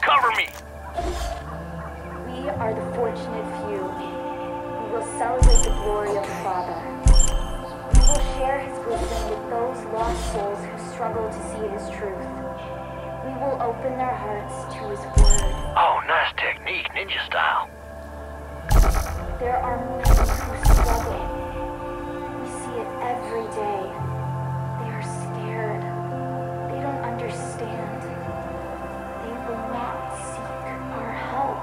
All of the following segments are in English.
Cover me! We are the fortunate few. We will celebrate the glory of the Father. We will share his wisdom with those lost souls who struggle to see his truth. We will open their hearts to his word. Oh, nice technique, ninja style. There are many who struggle. We see it every day. They are scared. They don't understand. They will not seek our help.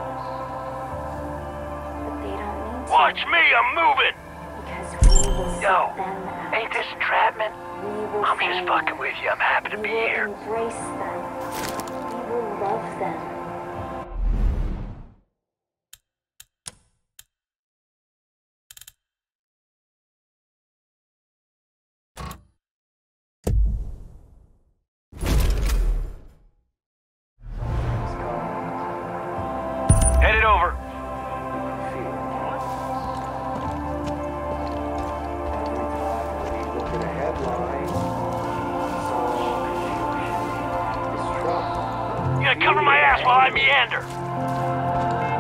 But they don't need to. Watch me, I'm moving! Because we will set Yo, them out. ain't this entrapment? We will I'm find just fucking them. with you. I'm happy to We be will here. embrace them. We will love them. Headed over. Look at a headline. Distrust. You gotta cover my ass while I meander.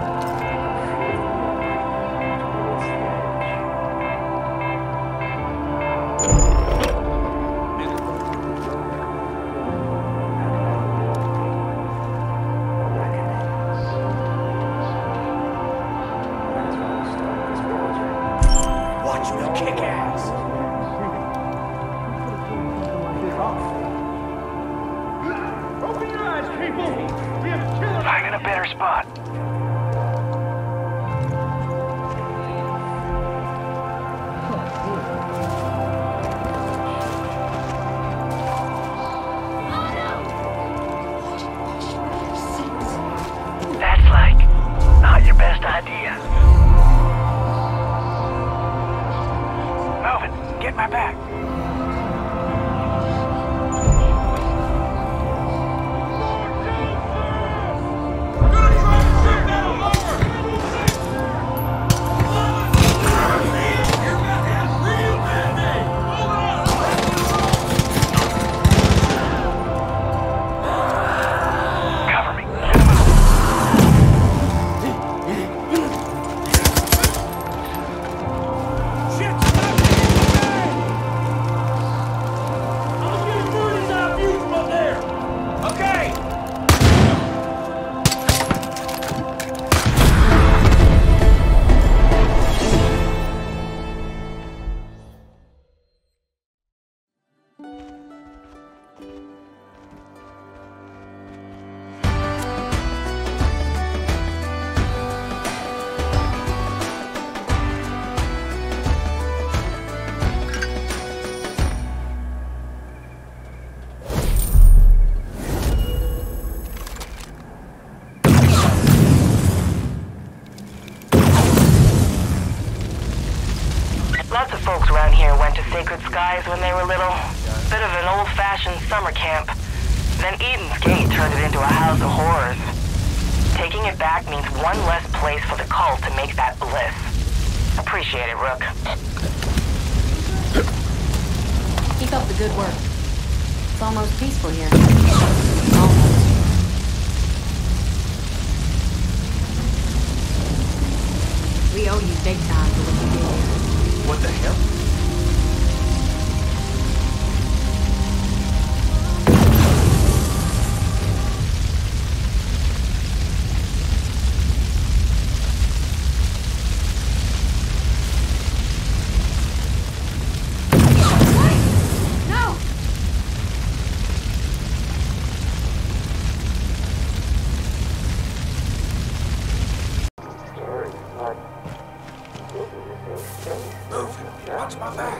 Watch me kick ass. Open your eyes, people! We have a killer! Finding a better spot. That's like not your best idea. Moving. Get my back. Cover me. I'm getting birdie's eye view from there! Okay. Lots of folks around here went to Sacred Skies when they were little. Bit of an old-fashioned summer camp. Then Eden's Gate turned it into a house of horrors. Taking it back means one less place for the cult to make that bliss. Appreciate it, Rook. Keep up the good work. It's almost peaceful here. Almost. We owe you big time for what you did here. What the hell? No! Move. Watch my back.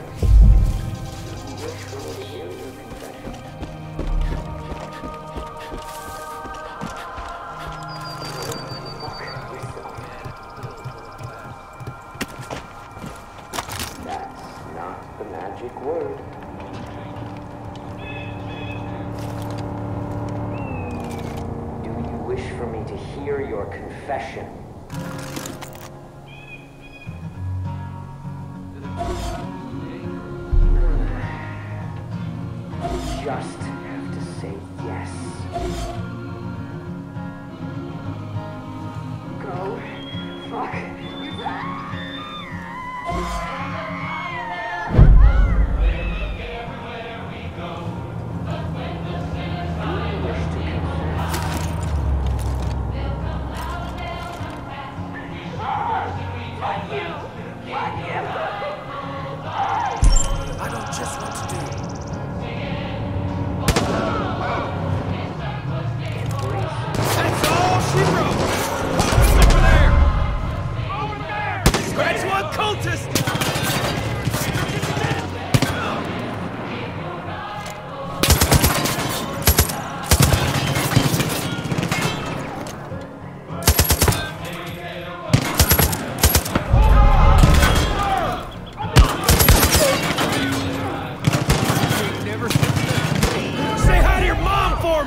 That's not the magic word. Do you wish for me to hear your confession? You just have to say yes.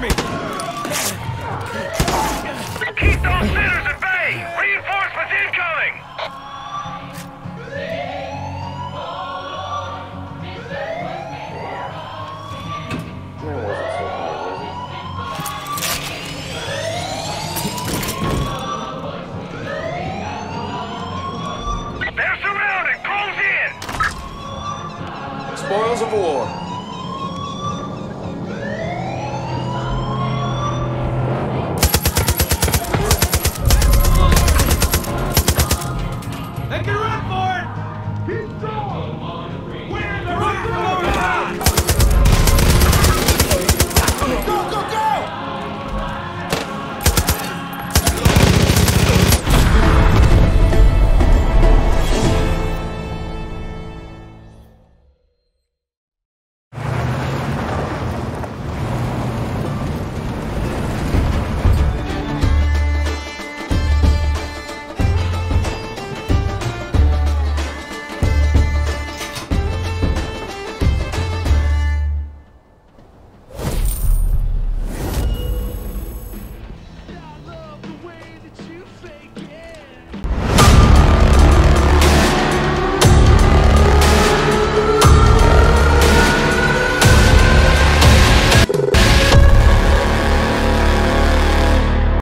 Keep those sinners at bay! Reinforcements incoming! That wasn't so hard, was They're surrounded! Close in! Spoils of war.